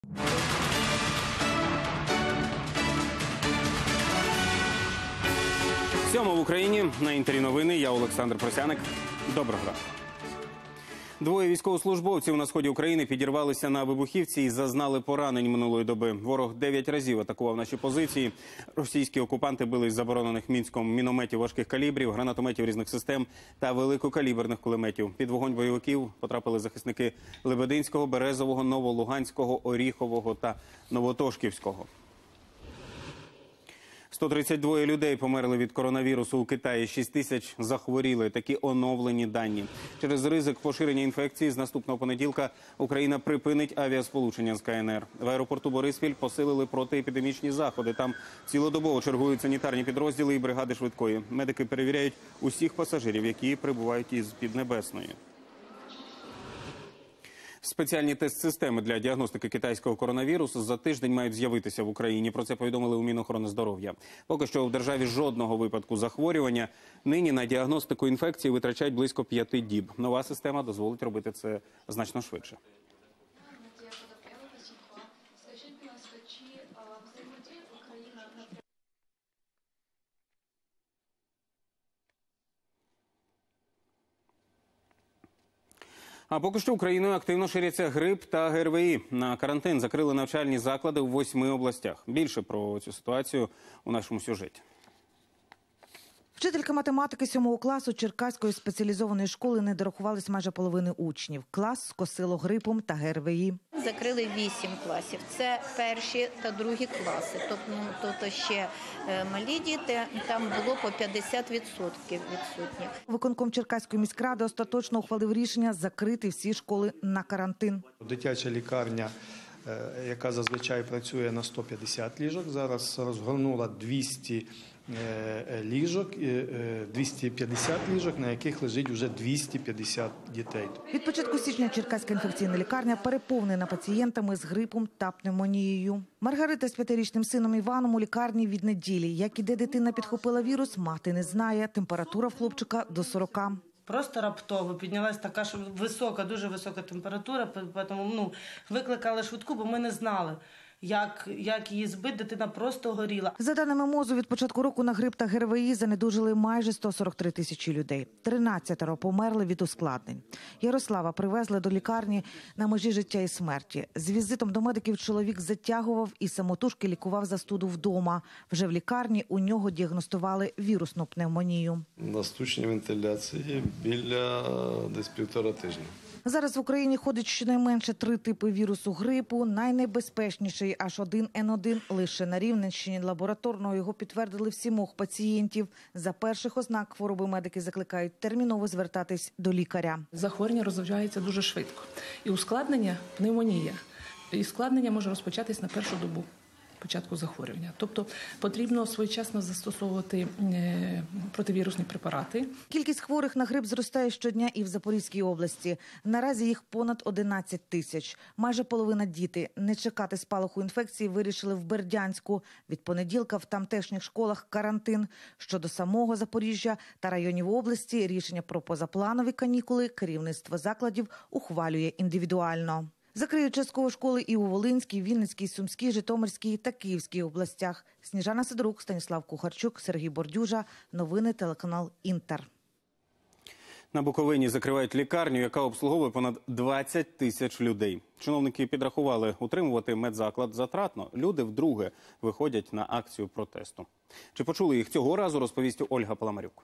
Сьомо в Україні. На Інтері новини. Я Олександр Просяник. Доброго ранку. Двоє військовослужбовців на сході України підірвалися на вибухівці і зазнали поранень минулої доби. Ворог 9 разів атакував наші позиції. Російські окупанти били із заборонених Мінськом мінометів важких калібрів, гранатометів різних систем та великокаліберних кулеметів. Під вогонь бойовиків потрапили захисники Лебединського, Березового, Новолуганського, Оріхового та Новотошківського. 132 людей померли від коронавірусу у Китаї, 6 тисяч захворіли. Такі оновлені дані. Через ризик поширення інфекції з наступного понеділка Україна припинить авіасполучення з КНР. В аеропорту Бориспіль посилили протиепідемічні заходи. Там цілодобово чергують санітарні підрозділи і бригади швидкої. Медики перевіряють усіх пасажирів, які прибувають із Піднебесної. Спеціальні тест-системи для діагностики китайського коронавірусу за тиждень мають з'явитися в Україні. Про це повідомили у Мінохорони здоров'я. Поки що в державі жодного випадку захворювання. Нині на діагностику інфекції витрачають близько 5 діб. Нова система дозволить робити це значно швидше. А поки що Україною активно ширяться грип та ГРВІ. На карантин закрили навчальні заклади в 8 областях. Більше про цю ситуацію у нашому сюжеті. Вчителька математики 7 класу Черкаської спеціалізованої школи не дорахувались майже половини учнів. Клас скосило грипом та ГРВІ. Закрили 8 класів. Це перші та другі класи. Тобто ще малі діти, там було по 50% відсутніх. Виконком Черкаської міськради остаточно ухвалив рішення закрити всі школи на карантин. Дитяча лікарня, яка зазвичай працює на 150 ліжок, зараз розгорнула 200 ліжок, 250 ліжок, на яких лежить вже 250 дітей. Від початку січня Черкаська інфекційна лікарня переповнена пацієнтами з грипом та пневмонією. Маргарита з 5-річним сином Іваном у лікарні від неділі. Як і де дитина підхопила вірус, мати не знає. Температура в хлопчика до 40. Просто раптово піднялась така ж висока, дуже висока температура, тому викликали швидку, бо ми не знали, як її збити, дитина просто горіла. За даними МОЗу, від початку року на грип та ГРВІ занедужили майже 143 тисячі людей. 13 померли від ускладнень. Ярослава привезли до лікарні на межі життя і смерті. З візитом до медиків чоловік затягував і самотужки лікував застуду вдома. Вже в лікарні у нього діагностували вірусну пневмонію. На штучній вентиляції біля десь 1,5 тижня. Зараз в Україні ходить щонайменше 3 типи вірусу грипу. Найнебезпечніший H1N1 лише на Рівненщині. Лабораторно його підтвердили в 7 пацієнтів. За перших ознак хвороби медики закликають терміново звертатись до лікаря. Захворювання розвивається дуже швидко. І ускладнення – пневмонія. І ускладнення може розпочатись на першу добу початку захворювання. Тобто потрібно своєчасно застосовувати противірусні препарати. Кількість хворих на грип зростає щодня і в Запорізькій області. Наразі їх понад 11 тисяч. Майже половина діти. Не чекати спалаху інфекції вирішили в Бердянську. Від понеділка в тамтешніх школах карантин. Щодо самого Запоріжжя та районів області рішення про позапланові канікули керівництво закладів ухвалює індивідуально. Закриють частково школи і у Волинській, Вінницькій, Сумській, Житомирській та Київській областях. Сніжана Сидорук, Станіслав Кухарчук, Сергій Бордюжа. Новини телеканал «Інтер». На Буковині закривають лікарню, яка обслуговує понад 20 тисяч людей. Чиновники підрахували, утримувати медзаклад затратно. Люди вдруге виходять на акцію протесту. Чи почули їх цього разу, розповість Ольга Паламарюк.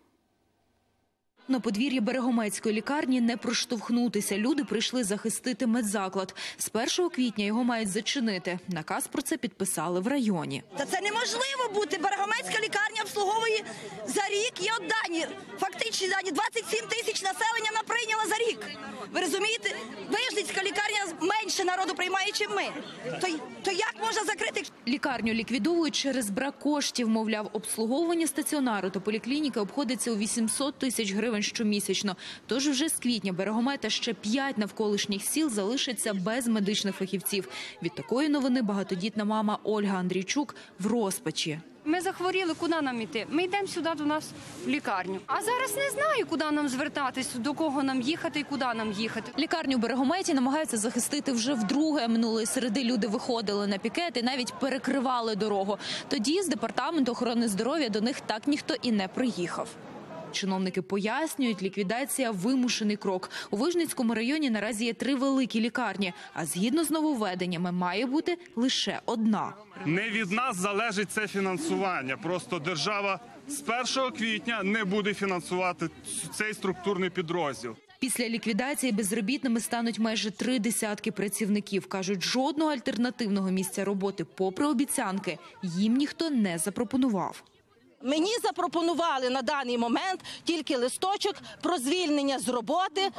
На подвір'ї Берегомецької лікарні не проштовхнутися. Люди прийшли захистити медзаклад. З 1 квітня його мають зачинити. Наказ про це підписали в районі. Та це неможливо бути. Берегомецька лікарня обслуговує за рік. Є дані, фактичні дані. 27 тисяч населення вона прийняла за рік. Ви розумієте? Вижницька лікарня менше народу приймає, ніж ми. То як можна закрити? Лікарню ліквідовують через брак коштів. Мовляв, обслуговування стаціонару та поліклініки обходиться у 800 тисяч гривень щомісячно. Тож вже з квітня Берегомет та ще 5 навколишніх сіл залишаться без медичних фахівців. Від такої новини багатодітна мама Ольга Андрійчук в розпачі. Ми захворіли, куди нам йти? Ми йдемо сюди до нас в лікарню. А зараз не знаю, куди нам звертатись, до кого нам їхати і куди нам їхати. Лікарню в Берегометі намагаються захистити вже вдруге. Минулої середи люди виходили на пікет і навіть перекривали дорогу. Тоді з департаменту охорони здоров'я до них так ніхто і не приїхав. Чиновники пояснюють, ліквідація – вимушений крок. У Вижницькому районі наразі є 3 великі лікарні, а згідно з нововведеннями має бути лише одна. Не від нас залежить це фінансування. Просто держава з 1 квітня не буде фінансувати цей структурний підрозділ. Після ліквідації безробітними стануть майже 3 десятки працівників. Кажуть, жодного альтернативного місця роботи, попри обіцянки, їм ніхто не запропонував. Мені запропонували на даний момент тільки листочок про звільнення з роботи.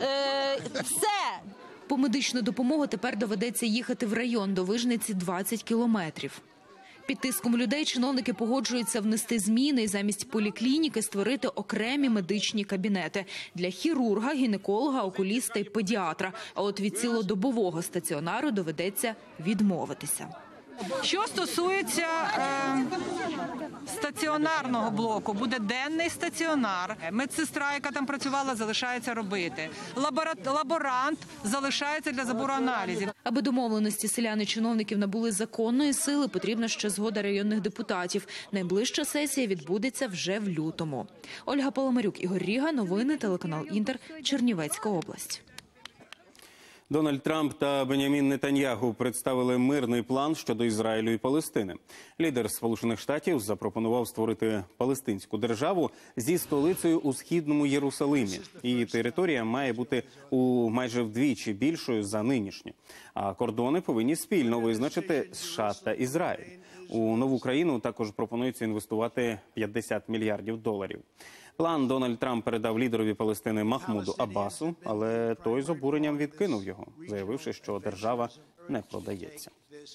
Все. По медичну допомогу тепер доведеться їхати в район, до Вижниці 20 кілометрів. Під тиском людей чиновники погоджуються внести зміни і замість поліклініки створити окремі медичні кабінети для хірурга, гінеколога, окуліста і педіатра. А от від цілодобового стаціонару доведеться відмовитися. Що стосується стаціонарного блоку, буде денний стаціонар. Медсестра, яка там працювала, залишається робити. Лаборант залишається для забору аналізів. Аби домовленості селян і чиновників набули законної сили, потрібна ще згода районних депутатів. Найближча сесія відбудеться вже в лютому. Ольга Паламарюк, Ігор Ріга, новини, телеканал «Інтер», Чернівецька область. Дональд Трамп та Бенямін Нетаньяху представили мирний план щодо Ізраїлю і Палестини. Лідер Сполучених Штатів запропонував створити палестинську державу зі столицею у східному Єрусалимі. Її територія має бути майже вдвічі більшою за нинішню. А кордони повинні спільно визначити США та Ізраїль. У нову країну також пропонується інвестувати $50 мільярдів. План Дональд Трамп передав лідерові Палестини Махмуду Аббасу, але той з обуренням відкинув його, заявивши, що держава не продається.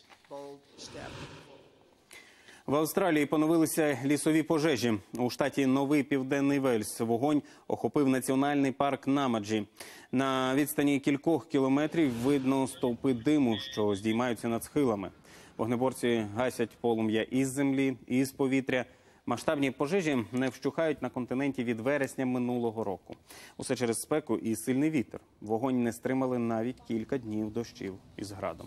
В Австралії поновилися лісові пожежі. У штаті Новий Південний Вельс вогонь охопив національний парк Намаджі. На відстані кількох кілометрів видно стовпи диму, що здіймаються над схилами. Вогнеборці гасять полум'я із землі, із повітря. Масштабні пожежі не вщухають на континенті від вересня минулого року. Усе через спеку і сильний вітер. Вогонь не стримали навіть кілька днів дощів із градом.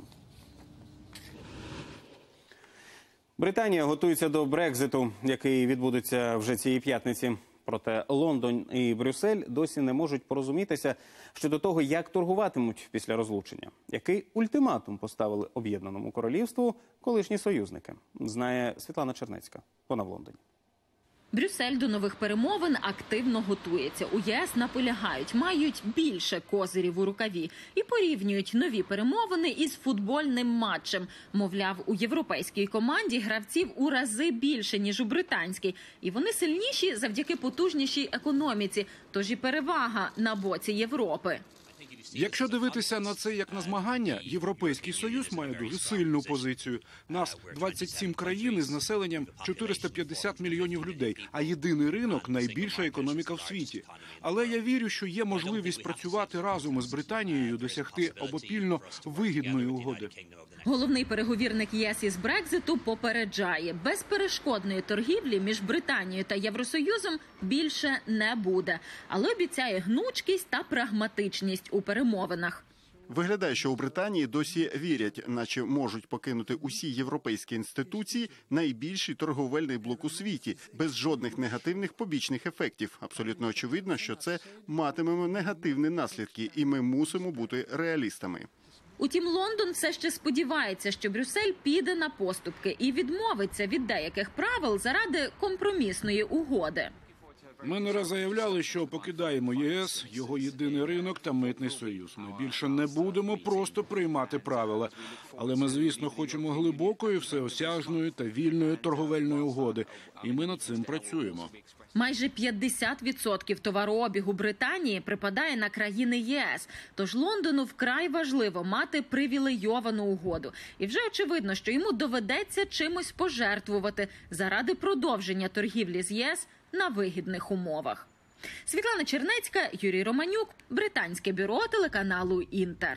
Британія готується до Брекзиту, який відбудеться вже цієї п'ятниці. Проте Лондон і Брюссель досі не можуть порозумітися щодо того, як торгуватимуть після розлучення. Який ультиматум поставили Об'єднаному Королівству колишні союзники, знає Світлана Чернецька. Вона в Лондоні. Брюссель до нових перемовин активно готується. У ЄС наполягають, мають більше козирів у рукаві і порівнюють нові перемовини із футбольним матчем. Мовляв, у європейській команді гравців у рази більше, ніж у британській. І вони сильніші завдяки потужнішій економіці. Тож і перевага на боці Європи. Якщо дивитися на це як на змагання, Європейський Союз має дуже сильну позицію. Нас 27 країн із населенням 450 мільйонів людей, а єдиний ринок – найбільша економіка в світі. Але я вірю, що є можливість працювати разом із Британією, досягти обопільно вигідної угоди. Головний переговірник ЄС із Брекзиту попереджає, безперешкодної торгівлі між Британією та Євросоюзом більше не буде. Але обіцяє гнучкість та прагматичність у перемовинах. Виглядає, що у Британії досі вірять, наче можуть покинути усі європейські інституції, найбільший торговельний блок у світі, без жодних негативних побічних ефектів. Абсолютно очевидно, що це матиме негативні наслідки, і ми мусимо бути реалістами. Утім, Лондон все ще сподівається, що Брюссель піде на поступки і відмовиться від деяких правил заради компромісної угоди. Ми не раз заявляли, що покидаємо ЄС, його єдиний ринок та митний союз. Ми більше не будемо просто приймати правила. Але ми, звісно, хочемо глибокої, всеосяжної та вільної торговельної угоди. І ми над цим працюємо. Майже 50% товарообігу Британії припадає на країни ЄС. Тож Лондону вкрай важливо мати привілейовану угоду. І вже очевидно, що йому доведеться чимось пожертвувати заради продовження торгівлі з ЄС на вигідних умовах. Світлана Чернецька, Юрій Романюк, Британське бюро телеканалу «Інтер».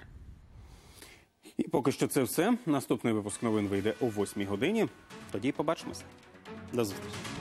І поки що це все. Наступний випуск новин вийде о 8 годині. Тоді побачимося. До зустрічі.